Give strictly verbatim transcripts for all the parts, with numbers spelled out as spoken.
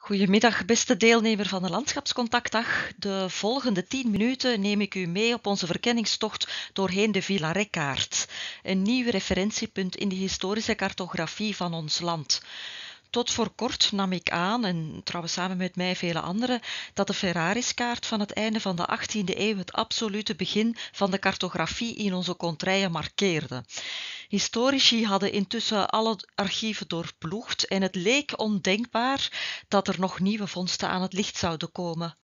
Goedemiddag, beste deelnemer van de Landschapscontactdag. De volgende tien minuten neem ik u mee op onze verkenningstocht doorheen de Villaret-kaart, een nieuw referentiepunt in de historische cartografie van ons land. Tot voor kort nam ik aan, en trouwens samen met mij vele anderen, dat de Ferrariskaart van het einde van de achttiende eeuw het absolute begin van de cartografie in onze contraien markeerde. Historici hadden intussen alle archieven doorploegd en het leek ondenkbaar dat er nog nieuwe vondsten aan het licht zouden komen.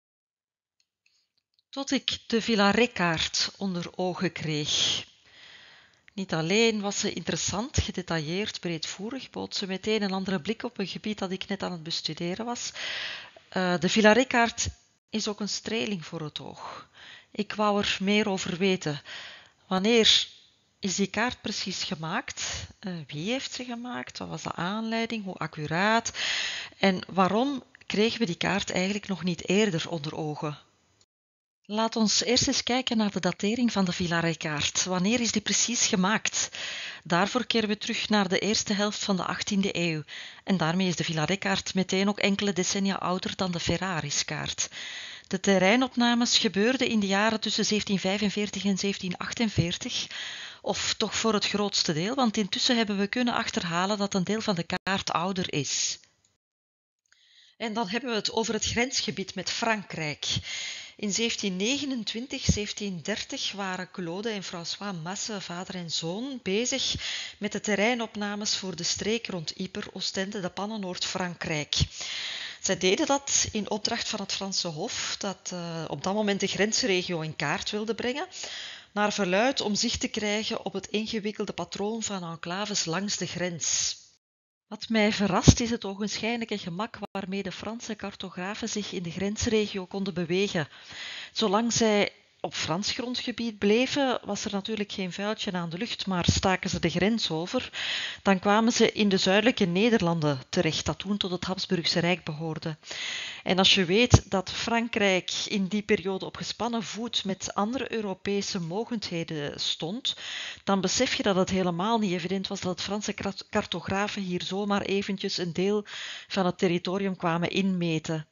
Tot ik de Villaret-kaart onder ogen kreeg. Niet alleen was ze interessant, gedetailleerd, breedvoerig, bood ze meteen een andere blik op een gebied dat ik net aan het bestuderen was. Uh, de Villaret-kaart is ook een streling voor het oog. Ik wou er meer over weten. Wanneer is die kaart precies gemaakt? Uh, wie heeft ze gemaakt? Wat was de aanleiding? Hoe accuraat? En waarom kregen we die kaart eigenlijk nog niet eerder onder ogen? Laat ons eerst eens kijken naar de datering van de Villaret-kaart. Wanneer is die precies gemaakt? Daarvoor keren we terug naar de eerste helft van de achttiende eeuw. En daarmee is de Villaret-kaart meteen ook enkele decennia ouder dan de Ferrariskaart. De terreinopnames gebeurden in de jaren tussen zeventien vijfenveertig en zeventien achtenveertig, of toch voor het grootste deel, want intussen hebben we kunnen achterhalen dat een deel van de kaart ouder is. En dan hebben we het over het grensgebied met Frankrijk. In zeventien negenentwintig, zeventien dertig waren Claude en François Masse, vader en zoon, bezig met de terreinopnames voor de streek rond Ypres, Oostende, de Pannen, Noord-Frankrijk. Zij deden dat in opdracht van het Franse Hof, dat uh, op dat moment de grensregio in kaart wilde brengen, naar verluidt om zicht te krijgen op het ingewikkelde patroon van enclaves langs de grens. Wat mij verrast is het ogenschijnlijke gemak waarmee de Franse cartografen zich in de grensregio konden bewegen. Zolang zij op Frans grondgebied bleven, was er natuurlijk geen vuiltje aan de lucht, maar staken ze de grens over, dan kwamen ze in de zuidelijke Nederlanden terecht, dat toen tot het Habsburgse Rijk behoorde. En als je weet dat Frankrijk in die periode op gespannen voet met andere Europese mogendheden stond, dan besef je dat het helemaal niet evident was dat het Franse cartografen hier zomaar eventjes een deel van het territorium kwamen inmeten.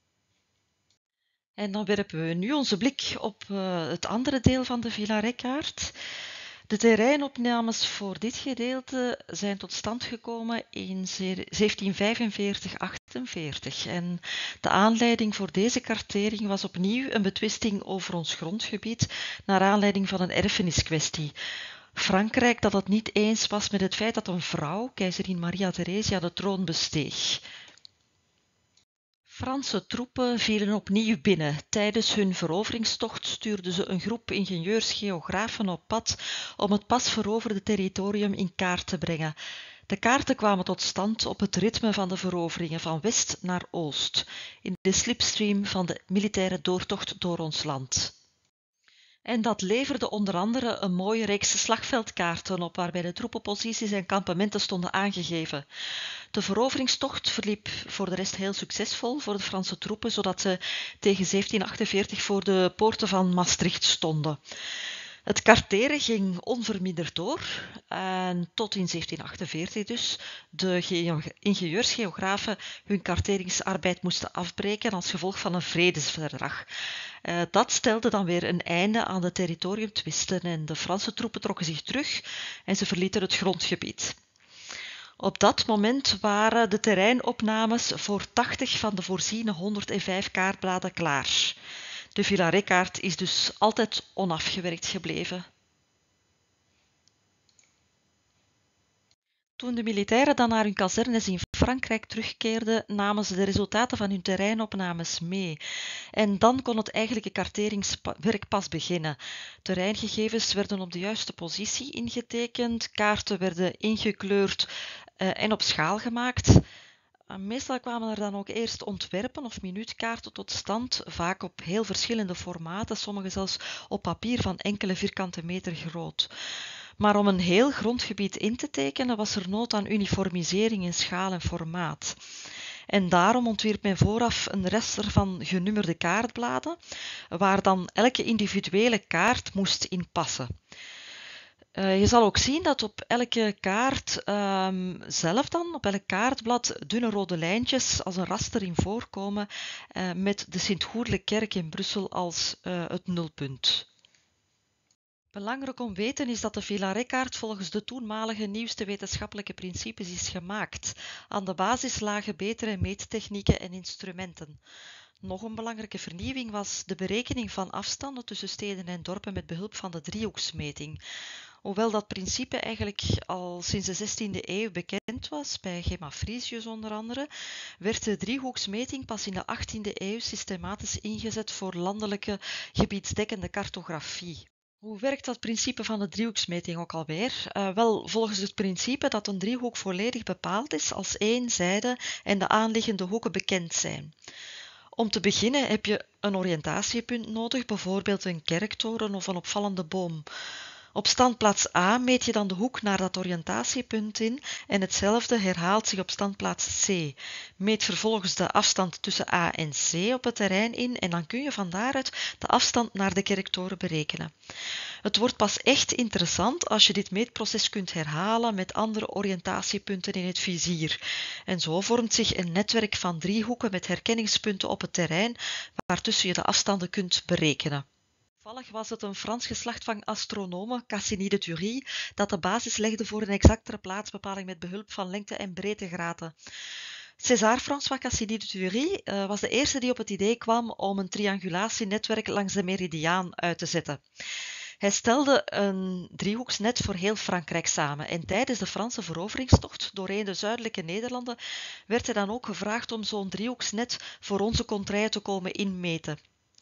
En dan werpen we nu onze blik op uh, het andere deel van de Villaret-kaart. De terreinopnames voor dit gedeelte zijn tot stand gekomen in zeventien vijfenveertig achtenveertig. En de aanleiding voor deze kartering was opnieuw een betwisting over ons grondgebied naar aanleiding van een erfeniskwestie. Frankrijk dat het niet eens was met het feit dat een vrouw, keizerin Maria Theresia, de troon besteeg. Franse troepen vielen opnieuw binnen. Tijdens hun veroveringstocht stuurden ze een groep ingenieurs-geografen op pad om het pas veroverde territorium in kaart te brengen. De kaarten kwamen tot stand op het ritme van de veroveringen van west naar oost, in de slipstream van de militaire doortocht door ons land. En dat leverde onder andere een mooie reeks slagveldkaarten op, waarbij de troepenposities en kampementen stonden aangegeven. De veroveringstocht verliep voor de rest heel succesvol voor de Franse troepen, zodat ze tegen zeventien achtenveertig voor de poorten van Maastricht stonden. Het karteren ging onverminderd door en tot in zeventien achtenveertig dus de ingenieursgeografen hun karteringsarbeid moesten afbreken als gevolg van een vredesverdrag. Uh, dat stelde dan weer een einde aan de territoriumtwisten en de Franse troepen trokken zich terug en ze verlieten het grondgebied. Op dat moment waren de terreinopnames voor tachtig van de voorziene honderdvijf kaartbladen klaar. De Villaret-kaart is dus altijd onafgewerkt gebleven. Toen de militairen dan naar hun kazernes in Frankrijk terugkeerden, namen ze de resultaten van hun terreinopnames mee. En dan kon het eigenlijke karteringswerk pas beginnen. Terreingegevens werden op de juiste positie ingetekend, kaarten werden ingekleurd uh, en op schaal gemaakt. Meestal kwamen er dan ook eerst ontwerpen of minuutkaarten tot stand, vaak op heel verschillende formaten, sommige zelfs op papier van enkele vierkante meter groot. Maar om een heel grondgebied in te tekenen was er nood aan uniformisering in schaal en formaat. En daarom ontwierp men vooraf een raster van genummerde kaartbladen, waar dan elke individuele kaart moest in passen. Uh, je zal ook zien dat op elke kaart um, zelf dan, op elk kaartblad, dunne rode lijntjes als een raster in voorkomen uh, met de Sint-Goerlekerk in Brussel als uh, het nulpunt. Belangrijk om te weten is dat de Villaret-kaart volgens de toenmalige nieuwste wetenschappelijke principes is gemaakt. Aan de basis lagen betere meettechnieken en instrumenten. Nog een belangrijke vernieuwing was de berekening van afstanden tussen steden en dorpen met behulp van de driehoeksmeting. Hoewel dat principe eigenlijk al sinds de zestiende eeuw bekend was, bij Gemma-Frisius onder andere, werd de driehoeksmeting pas in de achttiende eeuw systematisch ingezet voor landelijke gebiedsdekkende cartografie. Hoe werkt dat principe van de driehoeksmeting ook alweer? Uh, wel, volgens het principe dat een driehoek volledig bepaald is als één zijde en de aanliggende hoeken bekend zijn. Om te beginnen heb je een oriëntatiepunt nodig, bijvoorbeeld een kerktoren of een opvallende boom. Op standplaats A meet je dan de hoek naar dat oriëntatiepunt in en hetzelfde herhaalt zich op standplaats C. Meet vervolgens de afstand tussen A en C op het terrein in en dan kun je van daaruit de afstand naar de kerktoren berekenen. Het wordt pas echt interessant als je dit meetproces kunt herhalen met andere oriëntatiepunten in het vizier. En zo vormt zich een netwerk van driehoeken met herkenningspunten op het terrein waartussen je de afstanden kunt berekenen. Toevallig was het een Frans geslacht van astronomen, Cassini de Thury, dat de basis legde voor een exactere plaatsbepaling met behulp van lengte- en breedtegraden. César-François Cassini de Thury uh, was de eerste die op het idee kwam om een triangulatienetwerk langs de meridiaan uit te zetten. Hij stelde een driehoeksnet voor heel Frankrijk samen en tijdens de Franse veroveringstocht doorheen de zuidelijke Nederlanden werd hij dan ook gevraagd om zo'n driehoeksnet voor onze contraille te komen inmeten.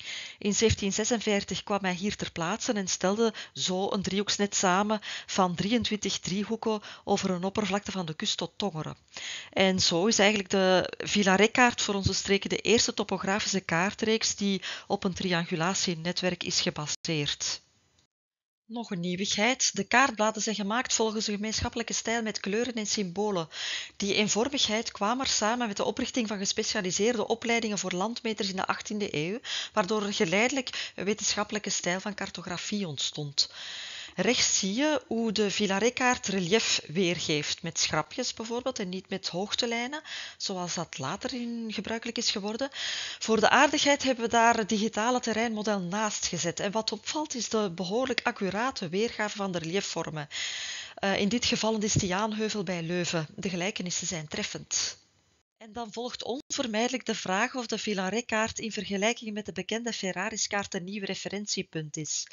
In zeventien zesenveertig kwam hij hier ter plaatse en stelde zo een driehoeksnet samen van drieëntwintig driehoeken over een oppervlakte van de kust tot Tongeren. En zo is eigenlijk de Villaret-kaart voor onze streken de eerste topografische kaartreeks die op een triangulatienetwerk is gebaseerd. Nog een nieuwigheid. De kaartbladen zijn gemaakt volgens een gemeenschappelijke stijl met kleuren en symbolen. Die eenvormigheid kwam er samen met de oprichting van gespecialiseerde opleidingen voor landmeters in de achttiende eeuw, waardoor er geleidelijk een wetenschappelijke stijl van cartografie ontstond. Rechts zie je hoe de Villaret-kaart relief weergeeft, met schrapjes bijvoorbeeld en niet met hoogtelijnen, zoals dat later in gebruikelijk is geworden. Voor de aardigheid hebben we daar het digitale terreinmodel naast gezet. En wat opvalt is de behoorlijk accurate weergave van de reliefvormen. Uh, in dit geval de Stiaanheuvel bij Leuven. De gelijkenissen zijn treffend. En dan volgt onvermijdelijk de vraag of de Villaret-kaart in vergelijking met de bekende Ferraris-kaart een nieuw referentiepunt is.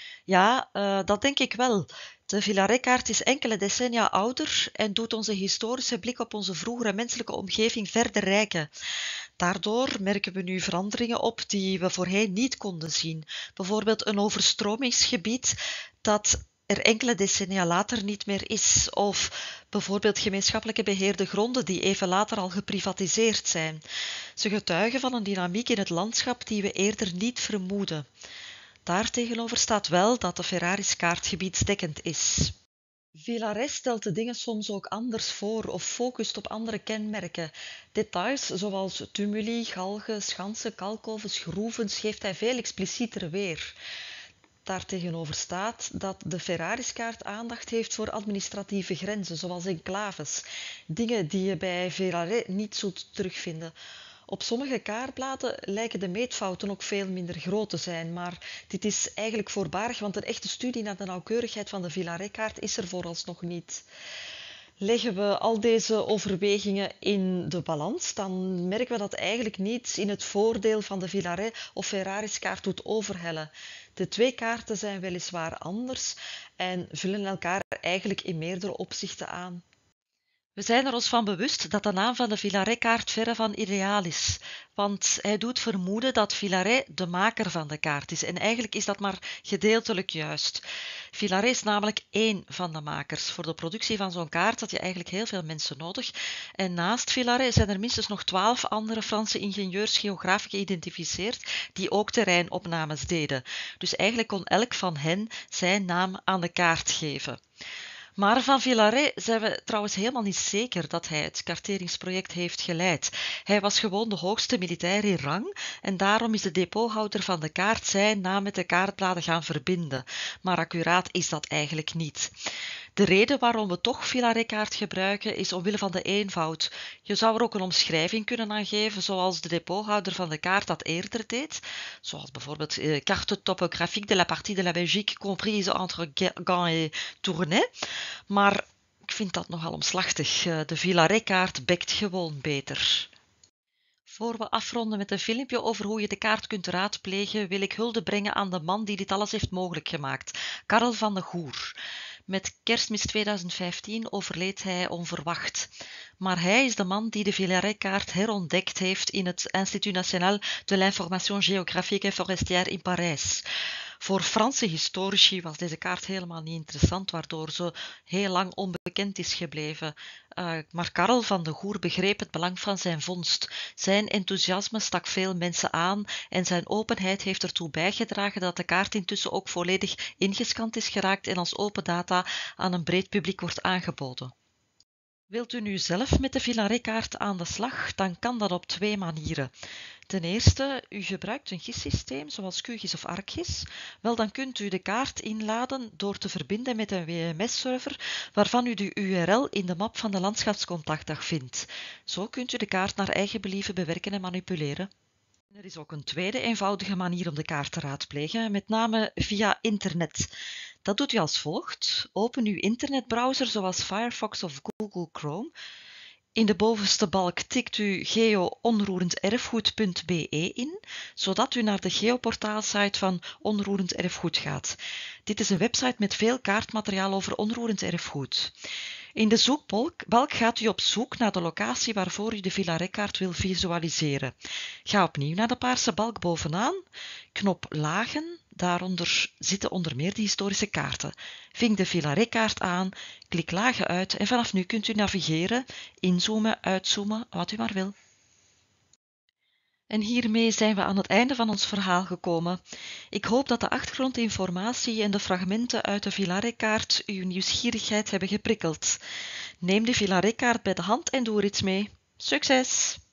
Ja, uh, dat denk ik wel. De Villaret-kaart is enkele decennia ouder en doet onze historische blik op onze vroegere menselijke omgeving verder rijken. Daardoor merken we nu veranderingen op die we voorheen niet konden zien. Bijvoorbeeld een overstromingsgebied dat er enkele decennia later niet meer is. Of bijvoorbeeld gemeenschappelijke beheerde gronden die even later al geprivatiseerd zijn. Ze getuigen van een dynamiek in het landschap die we eerder niet vermoeden. Daartegenover staat wel dat de Ferraris-kaart gebiedsdekkend is. Villaret stelt de dingen soms ook anders voor of focust op andere kenmerken. Details zoals tumuli, galgen, schansen, kalkovens, groeven geeft hij veel explicieter weer. Daartegenover staat dat de Ferraris-kaart aandacht heeft voor administratieve grenzen, zoals enclaves. Dingen die je bij Villaret niet zult terugvinden. Op sommige kaartbladen lijken de meetfouten ook veel minder groot te zijn, maar dit is eigenlijk voorbarig, want een echte studie naar de nauwkeurigheid van de Villaret-kaart is er vooralsnog niet. Leggen we al deze overwegingen in de balans, dan merken we dat eigenlijk niets in het voordeel van de Villaret of Ferraris-kaart doet overhellen. De twee kaarten zijn weliswaar anders en vullen elkaar eigenlijk in meerdere opzichten aan. We zijn er ons van bewust dat de naam van de Villaret-kaart verre van ideaal is, want hij doet vermoeden dat Villaret de maker van de kaart is en eigenlijk is dat maar gedeeltelijk juist. Villaret is namelijk één van de makers. Voor de productie van zo'n kaart had je eigenlijk heel veel mensen nodig en naast Villaret zijn er minstens nog twaalf andere Franse ingenieurs-geografen geïdentificeerd die ook terreinopnames deden. Dus eigenlijk kon elk van hen zijn naam aan de kaart geven. Maar van Villaret zijn we trouwens helemaal niet zeker dat hij het karteringsproject heeft geleid. Hij was gewoon de hoogste militair in rang en daarom is de depothouder van de kaart zijn naam met de kaartbladen gaan verbinden. Maar accuraat is dat eigenlijk niet. De reden waarom we toch Villaret-kaart gebruiken is omwille van de eenvoud. Je zou er ook een omschrijving kunnen aangeven zoals de depothouder van de kaart dat eerder deed. Zoals bijvoorbeeld eh, carte topographique de la partie de la Belgique comprise entre Gand et Tournai. Maar ik vind dat nogal omslachtig. De Villaret-kaart bekt gewoon beter. Voor we afronden met een filmpje over hoe je de kaart kunt raadplegen, wil ik hulde brengen aan de man die dit alles heeft mogelijk gemaakt, Karel van de Goer. Met Kerstmis tweeduizend vijftien overleed hij onverwacht. Maar hij is de man die de Villaret-kaart herontdekt heeft in het Institut National de l'Information Géographique et Forestière in Parijs. Voor Franse historici was deze kaart helemaal niet interessant, waardoor ze heel lang onbekend is gebleven. Uh, maar Karel van de Goer begreep het belang van zijn vondst. Zijn enthousiasme stak veel mensen aan en zijn openheid heeft ertoe bijgedragen dat de kaart intussen ook volledig ingescand is geraakt en als open data aan een breed publiek wordt aangeboden. Wilt u nu zelf met de Villaret-kaart aan de slag, dan kan dat op twee manieren. Ten eerste, u gebruikt een gis-systeem zoals QGIS of ArcGIS. Wel, dan kunt u de kaart inladen door te verbinden met een W M S-server waarvan u de U R L in de map van de landschapscontactdag vindt. Zo kunt u de kaart naar eigen believen bewerken en manipuleren. Er is ook een tweede eenvoudige manier om de kaart te raadplegen, met name via internet. Dat doet u als volgt. Open uw internetbrowser zoals Firefox of Google Chrome. In de bovenste balk tikt u geo onroerend erfgoed punt b e in, zodat u naar de geoportaalsite van Onroerend Erfgoed gaat. Dit is een website met veel kaartmateriaal over onroerend erfgoed. In de zoekbalk gaat u op zoek naar de locatie waarvoor u de Villaret-kaart wil visualiseren. Ga opnieuw naar de paarse balk bovenaan, knop Lagen, daaronder zitten onder meer de historische kaarten. Vink de Villaret-kaart aan, klik Lagen uit en vanaf nu kunt u navigeren, inzoomen, uitzoomen, wat u maar wil. En hiermee zijn we aan het einde van ons verhaal gekomen. Ik hoop dat de achtergrondinformatie en de fragmenten uit de Villaret-kaart uw nieuwsgierigheid hebben geprikkeld. Neem de Villaret-kaart bij de hand en doe er iets mee. Succes!